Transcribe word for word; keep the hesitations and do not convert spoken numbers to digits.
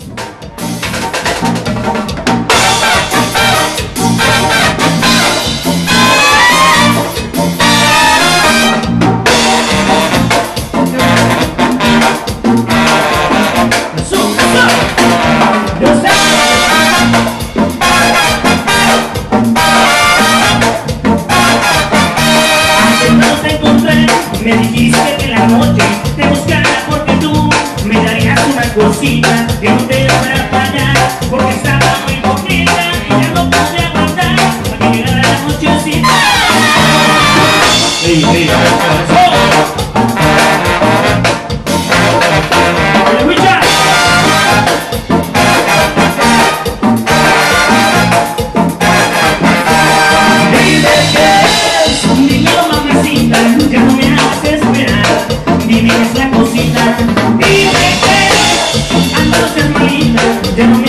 Me dijiste que en la noche te buscara porque tú me darías una cosita que no te fuera a fallar, porque estaba muy bonita y ya no pude aguantar para que llegara la nochecita. ¡Ey, ey, dime que es la cosita, dime que ando hermanita, ya no